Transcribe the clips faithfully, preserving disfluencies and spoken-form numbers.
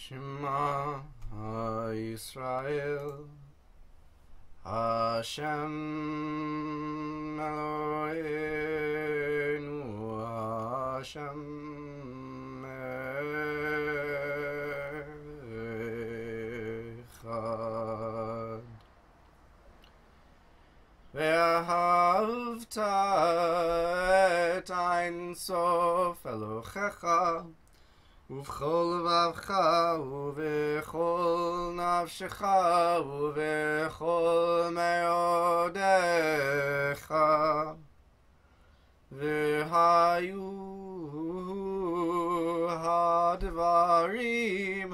Shema Yisrael Hashem Eloheinu Hashem Echad Vahafta et Ein Sof Elohecha ובכל לבבך ובכל נפשך ובכל מאודיך והיו הדברים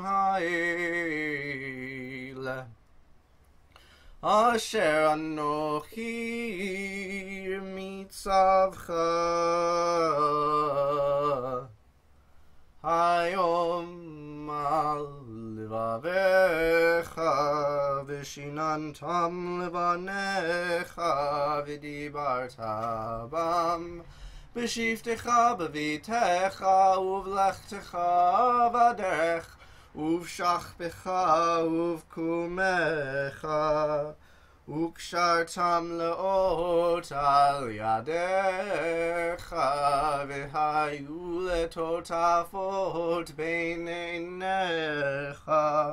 האלה אשר אנוכי מצווך היום על לבביך ושיננתם לבניך ודיברת בם בשבתך בביתך ובלכתך בדרך ובשכבך ובקומך וקשרתם לאות על ידיך והיו לטוטפות בין עיניך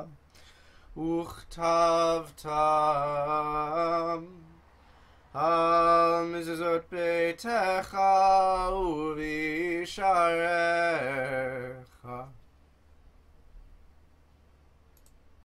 וכתבתם על מזוזות ביתך ובשעריך